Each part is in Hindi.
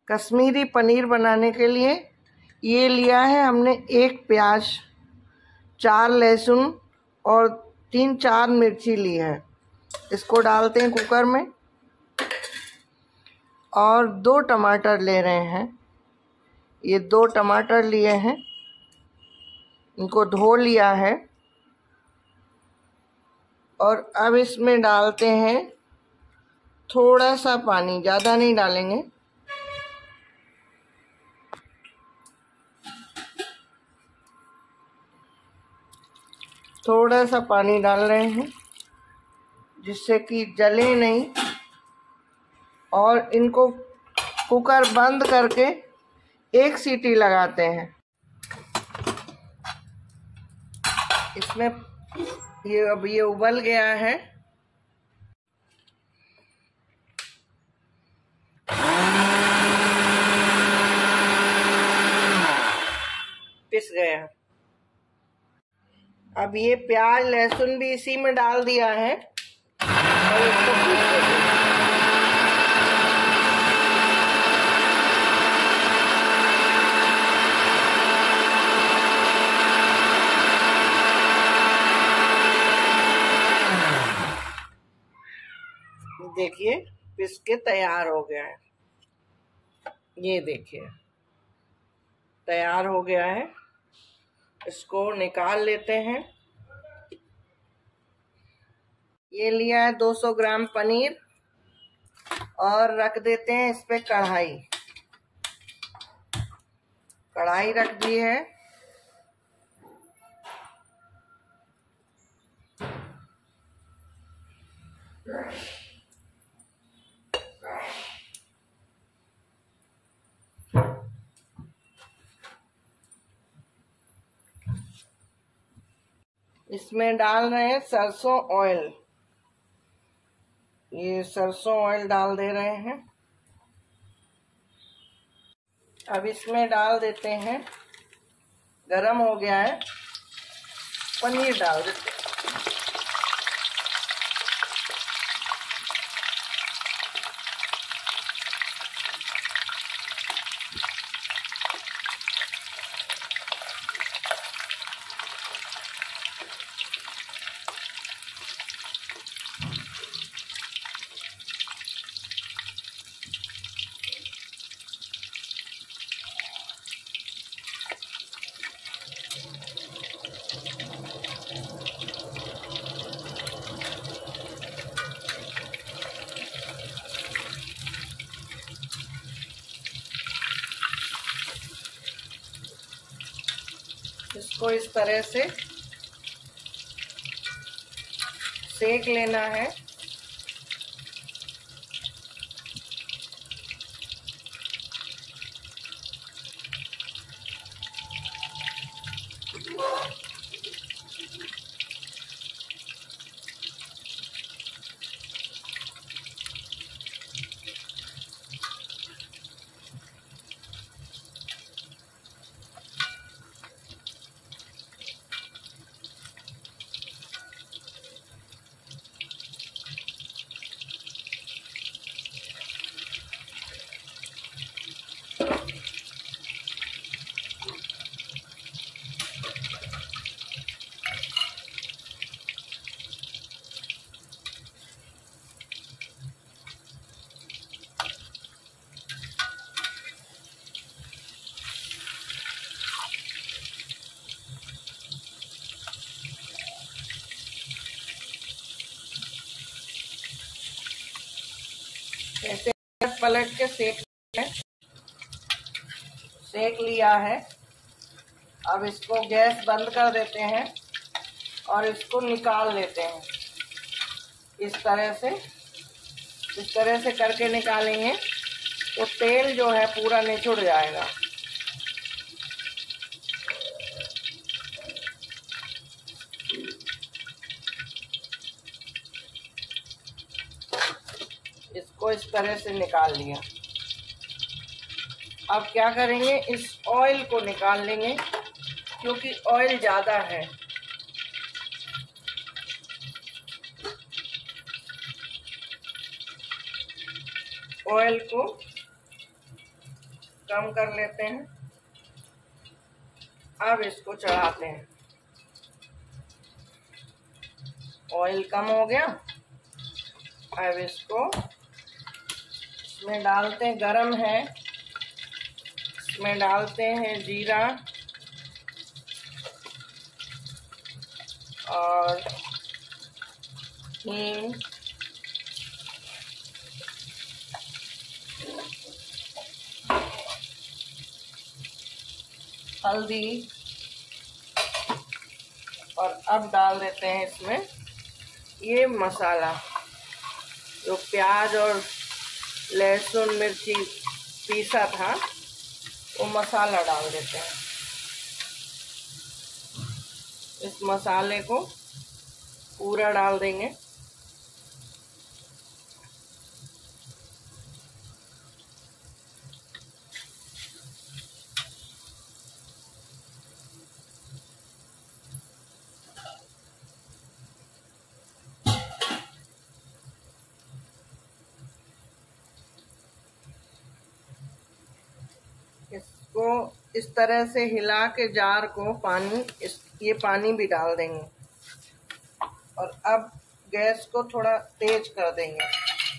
कश्मीरी पनीर बनाने के लिए ये लिया है हमने 1 प्याज, 4 लहसुन और 3-4 मिर्ची ली है। इसको डालते हैं कुकर में और 2 टमाटर ले रहे हैं। ये 2 टमाटर लिए हैं, इनको धो लिया है और अब इसमें डालते हैं थोड़ा सा पानी, ज़्यादा नहीं डालेंगे। थोड़ा सा पानी डाल रहे हैं जिससे कि जले नहीं, और इनको कुकर बंद करके 1 सीटी लगाते हैं। इसमें अब ये उबल गया है। पिस गया। अब ये प्याज लहसुन भी इसी में डाल दिया है और इसको पीस देंगे। देखिए पिस के तैयार हो गया है। ये देखिए तैयार हो गया है। इसको निकाल लेते हैं। ये लिया है 200 ग्राम पनीर और रख देते हैं इस पे कढ़ाई। कढ़ाई रख दी है। इसमें डाल रहे हैं सरसों ऑयल। ये सरसों ऑयल डाल दे रहे हैं। अब इसमें डाल देते हैं, गरम हो गया है, पनीर डाल देते हैं। इसको इस तरह से सेक लेना है। ऐसे पलट के सेक लिया है। अब इसको गैस बंद कर देते हैं और इसको निकाल लेते हैं। इस तरह से करके निकालेंगे तो तेल जो है पूरा निचुड़ जाएगा। इसको इस तरह से निकाल लिया। अब क्या करेंगे, इस ऑयल को निकाल लेंगे क्योंकि ऑयल ज़्यादा है। ऑयल को कम कर लेते हैं। अब इसको चढ़ाते हैं। ऑयल कम हो गया। अब इसको इसमें डालते हैं, गरम है, इसमें डालते हैं जीरा और हींग, हल्दी, और अब डाल देते हैं इसमें ये मसाला, जो प्याज और लहसुन मिर्ची पीसा था वो मसाला डाल देते हैं। इस मसाले को पूरा डाल देंगे। इसको इस तरह से हिला के जार को ये पानी भी डाल देंगे और अब गैस को थोड़ा तेज कर देंगे।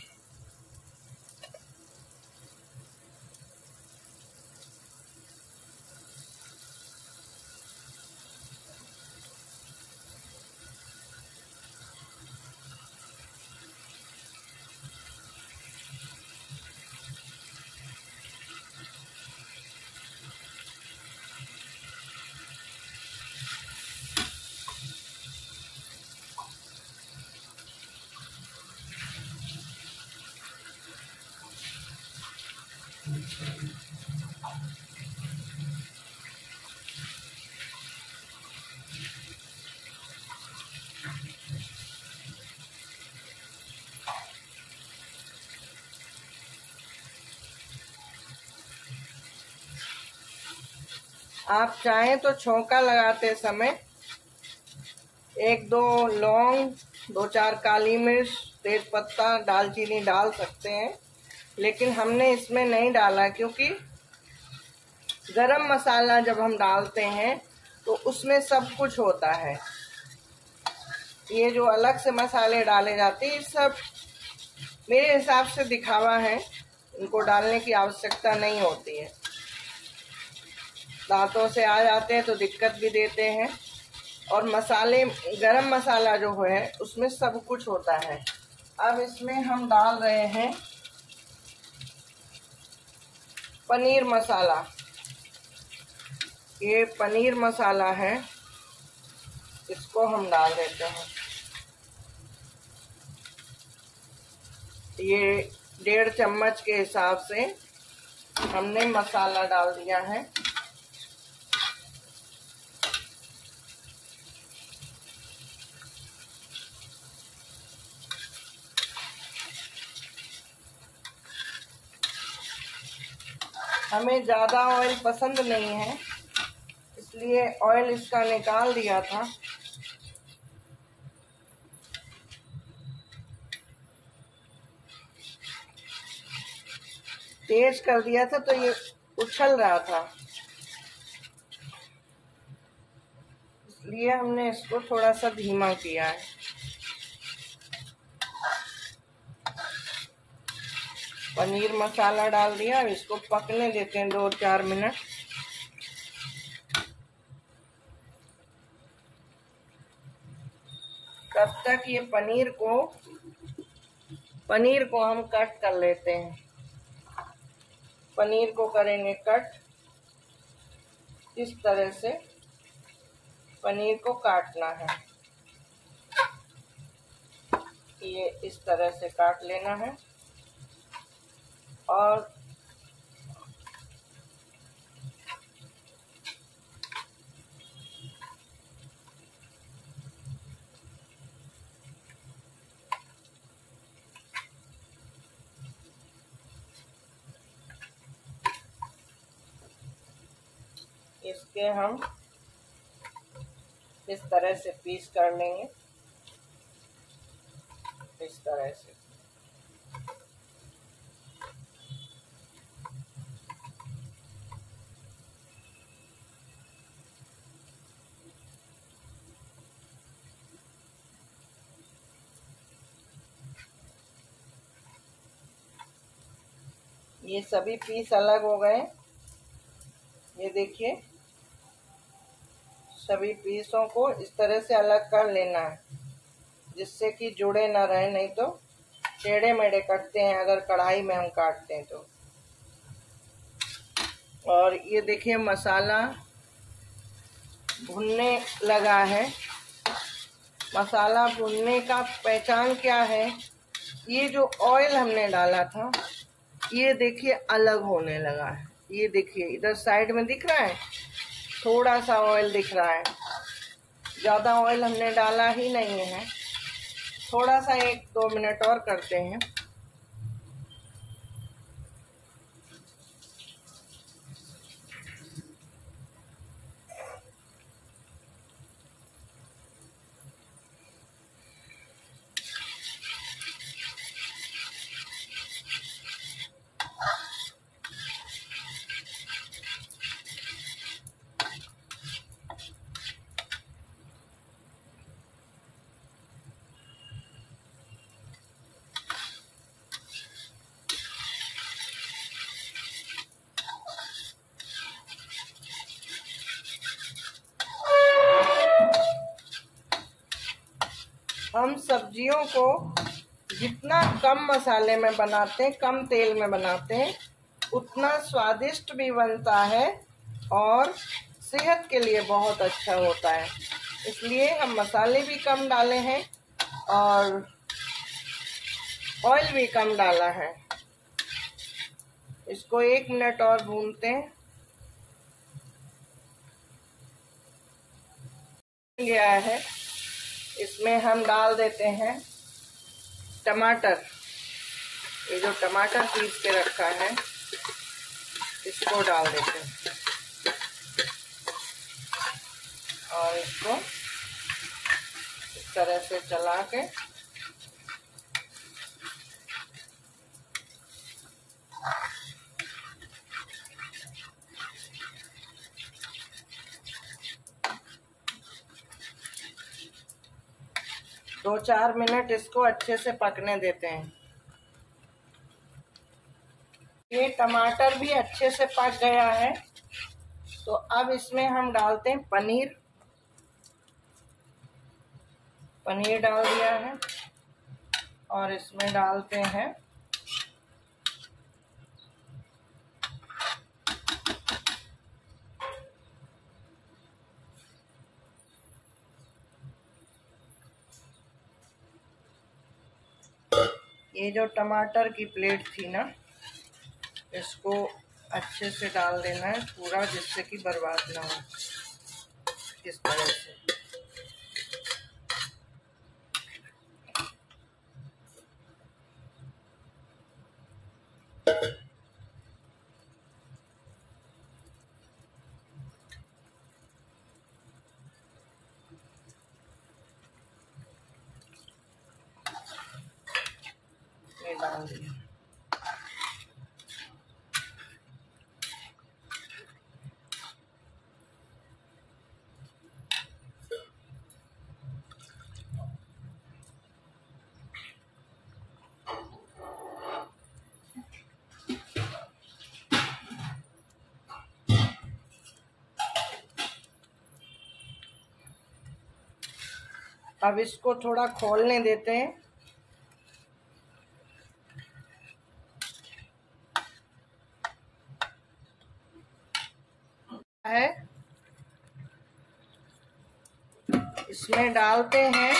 आप चाहें तो छौंका लगाते समय 1-2 लौंग, 2-4 काली मिर्च, तेज पत्ता, दालचीनी डाल सकते हैं, लेकिन हमने इसमें नहीं डाला क्योंकि गरम मसाला जब हम डालते हैं तो उसमें सब कुछ होता है। ये जो अलग से मसाले डाले जाते हैं, सब मेरे हिसाब से दिखावा है, इनको डालने की आवश्यकता नहीं होती है। दांतों से आ जाते हैं तो दिक्कत भी देते हैं। और मसाले, गरम मसाला जो है उसमें सब कुछ होता है। अब इसमें हम डाल रहे हैं पनीर मसाला। ये पनीर मसाला है, इसको हम डाल देते हैं। ये 1.5 चम्मच के हिसाब से हमने मसाला डाल दिया है। हमें ज़्यादा ऑयल पसंद नहीं है, इसलिए ऑयल इसका निकाल दिया था। तेज कर दिया था तो ये उछल रहा था, इसलिए हमने इसको थोड़ा सा धीमा किया है। पनीर मसाला डाल दिया, अब इसको पकने देते हैं 2-4 मिनट। तब तक ये पनीर को हम कट कर लेते हैं। पनीर को करेंगे कट, इस तरह से पनीर को काटना है। ये इस तरह से काट लेना है और इसके हम इस तरह से पीस कर लेंगे, इस तरह से। ये सभी पीस अलग हो गए। ये देखिए, सभी पीसों को इस तरह से अलग कर लेना है, जिससे कि जुड़े ना रहे, नहीं तो टेढ़े मेढ़े कटते हैं अगर कढ़ाई में हम काटते हैं तो। और ये देखिए मसाला भुनने लगा है। मसाला भुनने का पहचान क्या है, ये जो ऑयल हमने डाला था ये देखिए अलग होने लगा है। ये देखिए इधर साइड में दिख रहा है, थोड़ा सा ऑयल दिख रहा है। ज़्यादा ऑयल हमने डाला ही नहीं है। थोड़ा सा 1-2 मिनट और करते हैं। हम सब्जियों को जितना कम मसाले में बनाते हैं, कम तेल में बनाते हैं, उतना स्वादिष्ट भी बनता है और सेहत के लिए बहुत अच्छा होता है। इसलिए हम मसाले भी कम डाले हैं और ऑयल भी कम डाला है। इसको 1 मिनट और भूनते हैं। गया है, इसमें हम डाल देते हैं टमाटर। ये जो टमाटर पीस के रखा है इसको डाल देते हैं और इसको इस तरह से चला के दो 4 मिनट इसको अच्छे से पकने देते हैं। ये टमाटर भी अच्छे से पक गया है, तो अब इसमें हम डालते हैं पनीर। पनीर डाल दिया है और इसमें डालते हैं ये जो टमाटर की प्लेट थी ना, इसको अच्छे से डाल देना है पूरा, जिससे कि बर्बाद ना हो। इस तरह से ये डाल दिया। अब इसको थोड़ा खोलने देते हैं। इसमें डालते हैं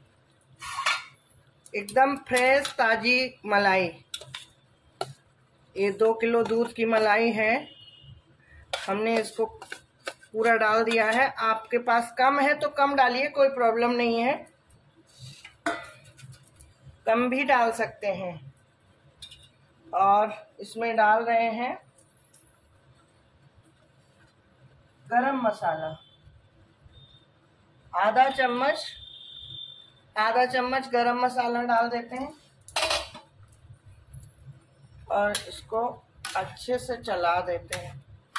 एकदम फ्रेश ताजी मलाई। ये 2 किलो दूध की मलाई है, हमने इसको पूरा डाल दिया है। आपके पास कम है तो कम डालिए, कोई प्रॉब्लम नहीं है, कम भी डाल सकते हैं। और इसमें डाल रहे हैं गरम मसाला, आधा चम्मच गरम मसाला डाल देते हैं और इसको अच्छे से चला देते हैं।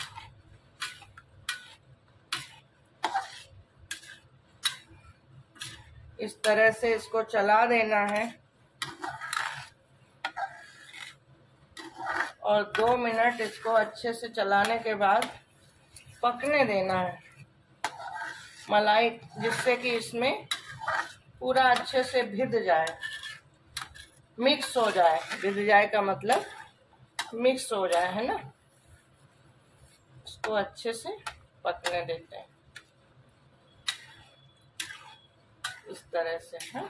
इस तरह से इसको चला देना है और 2 मिनट इसको अच्छे से चलाने के बाद पकने देना है मलाई, जिससे कि इसमें पूरा अच्छे से भिद जाए, मिक्स हो जाए। भिद जाए का मतलब मिक्स हो जाए, है ना। इसको अच्छे से पकने देते हैं इस तरह से, है।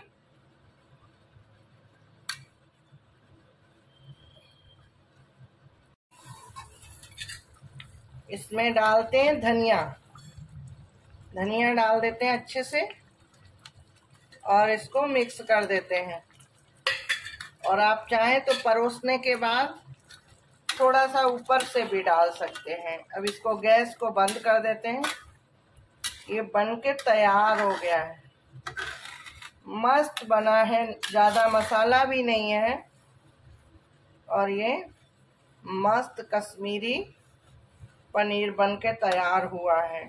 इसमें डालते हैं धनिया, धनिया डाल देते हैं अच्छे से और इसको मिक्स कर देते हैं। और आप चाहें तो परोसने के बाद थोड़ा सा ऊपर से भी डाल सकते हैं। अब इसको गैस को बंद कर देते हैं। ये बन के तैयार हो गया है, मस्त बना है, ज़्यादा मसाला भी नहीं है और ये मस्त कश्मीरी पनीर बन के तैयार हुआ है।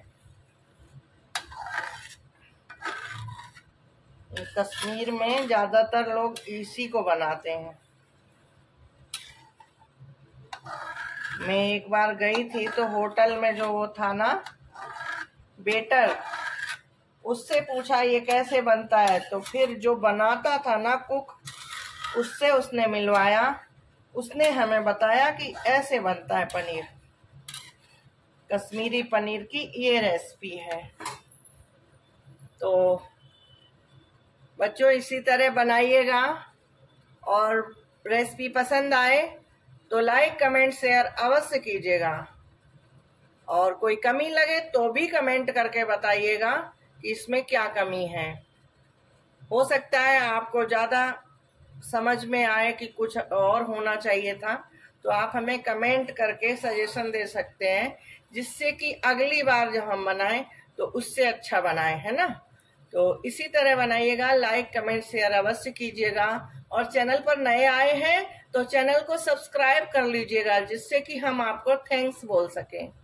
कश्मीर में ज़्यादातर लोग इसी को बनाते हैं। मैं एक बार गई थी तो होटल में जो वो था ना वेटर, उससे पूछा ये कैसे बनता है, तो फिर जो बनाता था ना कुक, उससे उसने मिलवाया। उसने हमें बताया कि ऐसे बनता है पनीर, कश्मीरी पनीर की ये रेसिपी है। तो बच्चों इसी तरह बनाइएगा और रेसिपी पसंद आए तो लाइक कमेंट शेयर अवश्य कीजिएगा। और कोई कमी लगे तो भी कमेंट करके बताइएगा कि इसमें क्या कमी है। हो सकता है आपको ज़्यादा समझ में आए कि कुछ और होना चाहिए था, तो आप हमें कमेंट करके सजेशन दे सकते हैं, जिससे कि अगली बार जब हम बनाएं तो उससे अच्छा बनाएं, है ना। तो इसी तरह बनाइएगा, लाइक कमेंट शेयर अवश्य कीजिएगा। और चैनल पर नए आए हैं तो चैनल को सब्सक्राइब कर लीजिएगा, जिससे कि हम आपको थैंक्स बोल सकें।